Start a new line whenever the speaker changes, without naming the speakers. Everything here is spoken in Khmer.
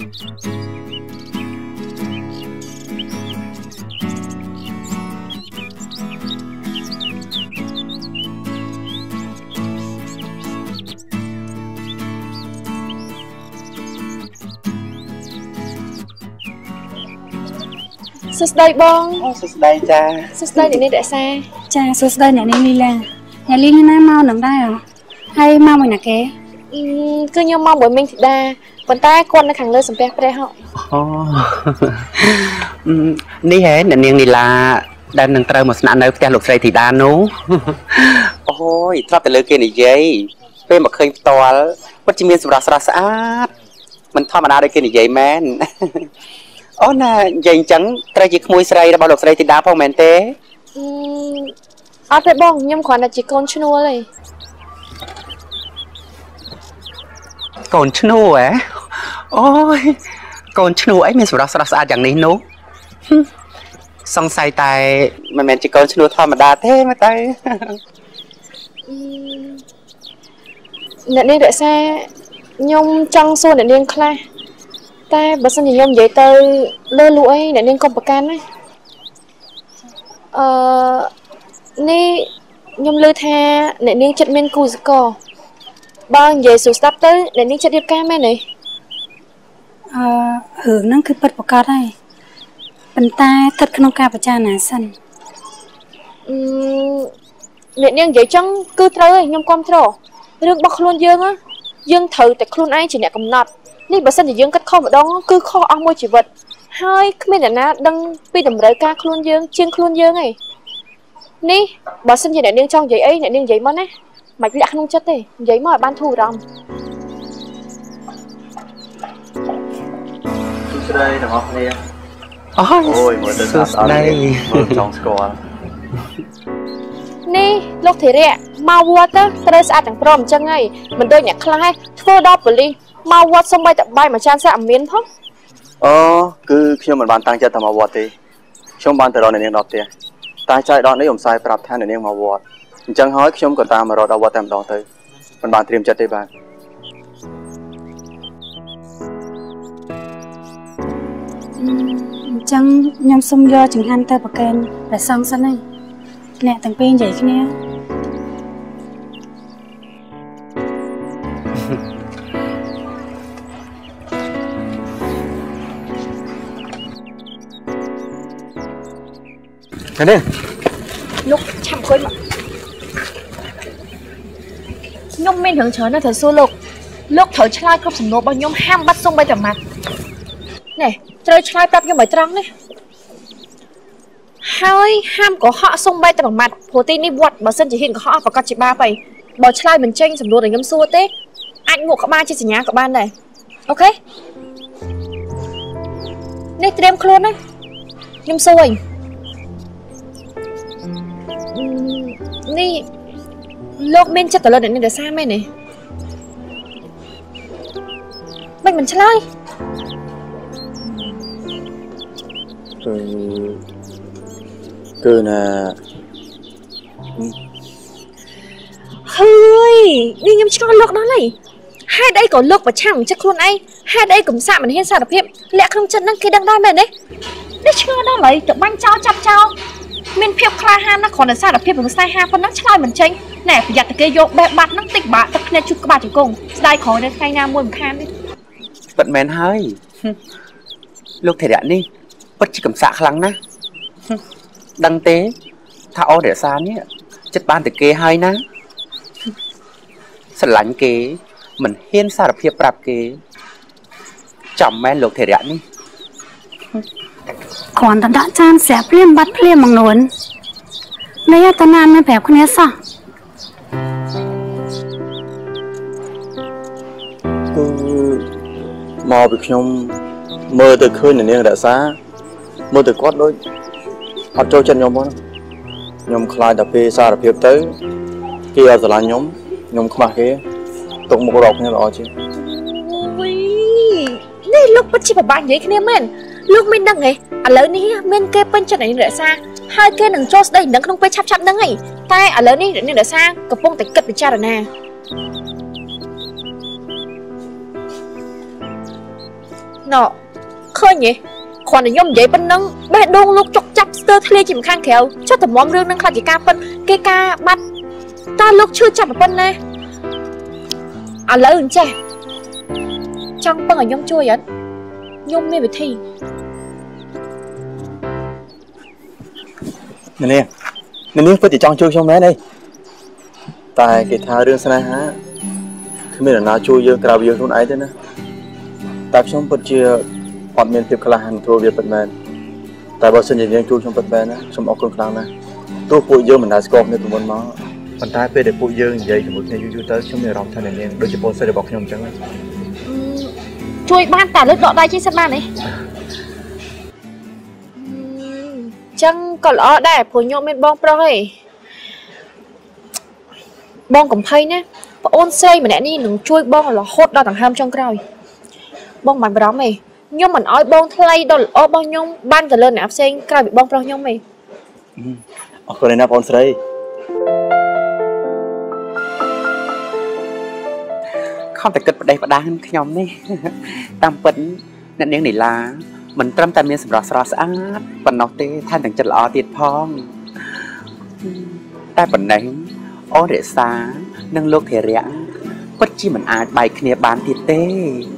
សួស្តីបងសួស្តីចាសួស្តីអ្នកនាងរក្សាចាសួស្តីអ្នកនាងលីឡាអ្នកលីណាមកនឹងដែរហើយមកមួយណាគេគឺខ្ញុំមកមួយមីងធីតាប៉ុន្តែគាត់នៅខាងលើសំពះព្រះអូនេះហ៎អ្នកនាងលីឡាដែលនឹងត្រូវមកស្នាក់នៅផ្ទះលោកស្រីធីតានោះអូយធ្លាប់តែលើគេនិយាយពេលមកឃើញផ្ទាល់ពិតជាមានសម្រស់ស្រស់ស្អាតមិនធម្មតាដូចគេនិយាយមែនអូណានិយាយអញ្ចឹងត្រូវជាក្មួយស្រីរបស់លោកស្រីធីតាផងមែនទេអត់ទេបងខ្ញុំគ្រាន់តែជាកូនឈ្នួលឯងកូនឈ្នួលហ៎អូយកូនឈ្នួលអីមានសម្រស់ស្រស់ស្អាតយ៉ាងនេះនោះសង្ស័យតែមិនមែនជាកូនឈ្នួលធម្មតាទេមើលទៅអ្នកនាងរក្សាខ្ញុំចង់សួរអ្នកនាងខ្លះតែបើសិនជាខ្ញុំនិយាយទៅលើលក់អីអ្នកនាងកុំប្រកាន់ណានេះខ្ញុំឮថាអ្នកនាងចិត្តមានគូសកលបើនិយាយសួរស្ដាប់ទៅអ្នកនាងចិត្តរៀបការមែនទេរឿងហ្នឹងគឺពិតប្រាកដហើយប៉ុន្តែស្ថិតក្នុងការពិចារណាសិនអ្នកនាងនិយាយចឹងគឺត្រូវហើយខ្ញុំគ្រប់គ្រងរឿងរបស់ខ្លួនយើងត្រូវតែខ្លួនឯងជាអ្នកកំណត់នេះបើសិនជាយើងគិតខុសម្ដងគឺខុសអស់មួយជីវិតហើយគ្មានអ្នកណាដឹងពីតម្រូវការខ្លួនយើងជាងខ្លួនយើងឯងនេះបើសិនជាអ្នកនាងចង់និយាយអីអ្នកនាងនិយាយមកណាមិនលាក់ក្នុងចិត្តទេនិយាយមកឲ្យបានធូរអារម្មណ៍សួស្តីទាំងអស់គ្នាអូយមើលទៅស្អាតអត់មើលចង់ស្គាល់នេះលោកធិរៈមកវត្តទៅត្រូវស្អាតទាំងព្រមអញ្ចឹងហីមិនដូចអ្នកខ្លះធ្វើដល់ប៉ូលីសមកវត្តសុំបីតបាយមួយចានសាក់អមានផងអូគឺខ្ញុំមិនបានតាំងចិត្តទៅមកវត្តទេខ្ញុំបានទៅរកអ្នកនាងដល់ផ្ទះតែចៃដន្យនេះខ្ញុំផ្សាយប្រាប់ថាអ្នកនាងមកវត្តអញ្ចឹងហើយខ្ញុំក៏តាមមករកដល់វត្តតែម្ដងទៅមិនបានត្រៀមចិត្តទេបាទអញ្ចឹងខ្ញុំសុំយកចង្ហាន់ទៅប្រកែនព្រះសង្ឃសិនហើយអ្នកទាំងពីរនិយាយគ្នានេះលោកឆាប់អង្គុយមកខ្ញុំមានរឿងច្រើនណាស់ត្រូវសួរលោកត្រូវឆ្លើយគ្រប់សំណួររបស់ខ្ញុំហាមបាត់សុំបីតែម៉ាត់នេះត្រូវឆ្លើយប្រាប់ខ្ញុំឲ្យត្រង់នេះហើយហាមកុហកសុំបីតែម៉ាត់ព្រោះទីនេះវត្តបើសិនជាហ៊ានកុហកប្រកាសជាបាបហើយបើឆ្លើយមិនចេញសំណួរដែលខ្ញុំសួរទេអាចងក់ក្បាលជាសញ្ញាក៏បានដែរអូខេនេះត្រៀមខ្លួនណាខ្ញុំសួរវិញនេះលោកមានចិត្តទៅលើអ្នកនាងរក្សាមែនទេមិនឆ្លើយគឺណាហើយនេះខ្ញុំឆ្ងល់លោកដល់ហើយហេតុអីក៏លោកប្រឆាំងចិត្តខ្លួនឯងហេតុអីកំសាកមិនហ៊ានសារភាពលាក់ក្នុងចិត្តហ្នឹងគេដឹងដែរមែនទេនេះឆ្ងល់ដល់ហើយទៅបាញ់ចោលចាប់ចោលមានភាពក្លាហានណាស់គ្រាន់តែសារភាពរឿងស្នេហាប៉ុណ្ណឹងឆ្លើយមិនចេញណែប្រយ័ត្នតែគេយកបេះបាត់ហ្នឹងតិចបាក់ទឹកភ្នែកជុះក្បាលជង្គង់ស្ដាយក្រោយនៅថ្ងៃណាមួយមិនខានទេពិតមែនហើយលោកធិរៈនេះពិតជាកំសាកខ្លាំងណាស់ដឹងទេថាអូរក្សានេះចិត្តបានតែគេហើយណាស្រឡាញ់គេមិនហ៊ានសារភាពប្រាប់គេចំមែនលោកធិរៈនេះគ្រាន់តែដាក់ចានស្រាប់ភ្លាមបាត់ភ្លាមមកនួននេះតែណានមិនប្រាប់គ្នាសោះមកពីខ្ញុំមើលទៅឃើញនាងរក្សាមើលទៅគាត់ដូចអត់ចូលចិត្តខ្ញុំផងខ្ញុំខ្លាចតែពេលសារភាពទៅគេអត់ស្រឡាញ់ខ្ញុំខ្មាស់គេទុកមុខរកគ្នាល្អជាងនេះលោកពិតជាពិបាកនិយាយគ្នាមែនលោកមិនដឹងទេឥឡូវនេះមានគេពេញចិត្តនាងរក្សាហើយគេនឹងចូលស្ដីនឹងក្នុងពេលឆាប់ហ្នឹងឯងតែឥឡូវនេះនាងរក្សាកំពុងតែគិតពិចារណា Nọ khơi nhỉ còn là nhom vậy bên nâng bé đôn lúc chọc chắp tơ thê chìm khang khéo cho tầm món rương nâng khai chỉ ca bên cây ca bắt ta lúc chưa chặt ở bên này à lỡ ứng chè trong bên ở nhom chui vậy nhom mê bị thi
nè phải chỉ trong chui trong mé đây tại cái thao rương sana há không biết là nào chui dương cào dương luôn ấy thế nữa tại trong bên chia bọn miền tiệp khla hành thua việt bận mền tại bao sinh viên chui trong bận mền á trong ốc cương này tôi bụi dương mình đã scop nên tụi mình nó bàn tay về để bụi dương vậy thì một ngày chui tới trong miền rộng thành này đôi chỉ bò sẽ được bọc nhom trắng
chui ban tả lớp đọ đây trên sân ban này chẳng còn ở đây phối nhom bên bong rồi bong cũng thấy nè ôn xây mà nãy đi đừng chui bong là hốt đo thằng ham trong coi bong bàn đó mày nhưng mình nói bong thay đó là bong nhom ban cả lên áp sen coi bị bong pro nhom mày
còn này là bong xây
không thể kịch đây và đang nhóm này tam vấn nên những này là mình trăm tam miên sầm rọ sờ sát phần nó tê than thằng chân lọ tiệt phong tai phần này ó để xa nâng lô thể rẽ bất chi mình ai bài kia bán tiệt tê